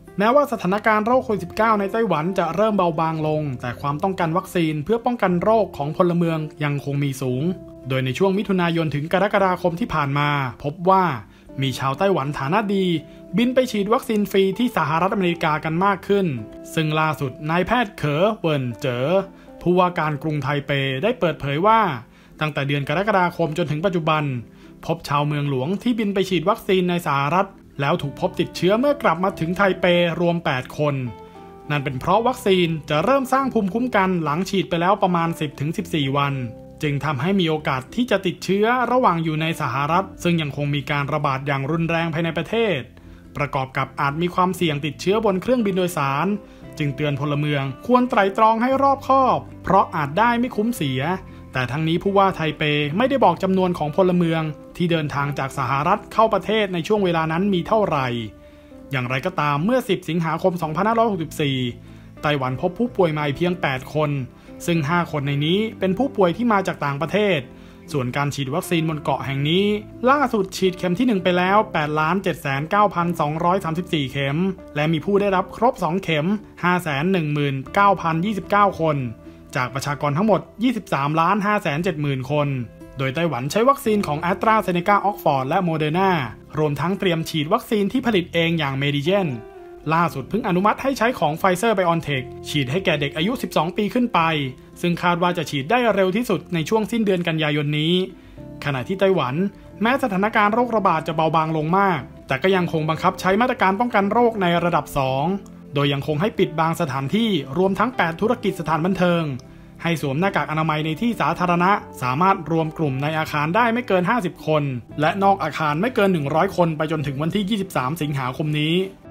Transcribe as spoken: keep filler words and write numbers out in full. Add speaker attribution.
Speaker 1: แม้ว่าสถานการณ์โรคโควิด สิบเก้า ในไต้หวันจะเริ่มเบาบางลงแต่ความต้องการวัคซีนเพื่อป้องกันโรคของพลเมืองยังคงมีสูงโดยในช่วงมิถุนายนถึงกรกฎาคมที่ผ่านมาพบว่ามีชาวไต้หวันฐานะดีบินไปฉีดวัคซีนฟรีที่สหรัฐอเมริกากันมากขึ้นซึ่งล่าสุดนายแพทย์เขอเวินเจ๋อผู้ว่าการกรุงไทเปได้เปิดเผยว่าตั้งแต่เดือนกรกฎาคมจนถึงปัจจุบันพบชาวเมืองหลวงที่บินไปฉีดวัคซีนในสหรัฐแล้วถูกพบติดเชื้อเมื่อกลับมาถึงไทเปรวมแปดคนนั่นเป็นเพราะวัคซีนจะเริ่มสร้างภูมิคุ้มกันหลังฉีดไปแล้วประมาณ สิบถึงสิบสี่ วันจึงทำให้มีโอกาสที่จะติดเชื้อระหว่างอยู่ในสหรัฐซึ่งยังคงมีการระบาดอย่างรุนแรงภายในประเทศประกอบกับอาจมีความเสี่ยงติดเชื้อบนเครื่องบินโดยสารจึงเตือนพลเมืองควรไตร่ตรองให้รอบคอบเพราะอาจได้ไม่คุ้มเสียแต่ทั้งนี้ผู้ว่าไทเปไม่ได้บอกจำนวนของพลเมืองที่เดินทางจากสหรัฐเข้าประเทศในช่วงเวลานั้นมีเท่าไหร่อย่างไรก็ตามเมื่อสิบสิงหาคมสองพันห้าร้อยหกสิบสี่ไต้หวันพบผู้ป่วยใหม่เพียงแปดคนซึ่งห้าคนในนี้เป็นผู้ป่วยที่มาจากต่างประเทศส่วนการฉีดวัคซีนบนเกาะแห่งนี้ล่าสุดฉีดเข็มที่หนึ่งไปแล้ว แปดล้านเจ็ดแสนเก้าพันสองร้อยสามสิบสี่ เข็มและมีผู้ได้รับครบสองเข็ม ห้าแสนหนึ่งหมื่นเก้าพันยี่สิบเก้า คนจากประชากรทั้งหมด ยี่สิบสามล้านห้าแสนเจ็ดหมื่น คนโดยไต้หวันใช้วัคซีนของ AstraZeneca Oxford และ Moderna รวมทั้งเตรียมฉีดวัคซีนที่ผลิตเองอย่าง Medigen ล่าสุดเพิ่งอนุมัติให้ใช้ของ Pfizer BioNTech ฉีดให้แก่เด็กอายุสิบสองปีขึ้นไปซึ่งคาดว่าจะฉีดได้เร็วที่สุดในช่วงสิ้นเดือนกันยายนนี้ขณะที่ไต้หวันแม้สถานการณ์โรคระบาดจะเบาบางลงมากแต่ก็ยังคงบังคับใช้มาตรการป้องกันโรคในระดับสองโดยยังคงให้ปิดบางสถานที่รวมทั้งแปดธุรกิจสถานบันเทิงให้สวมหน้ากากอนามัยในที่สาธารณะสามารถรวมกลุ่มในอาคารได้ไม่เกินห้าสิบคนและนอกอาคารไม่เกินหนึ่งร้อยคนไปจนถึงวันที่ยี่สิบสามสิงหาคมนี้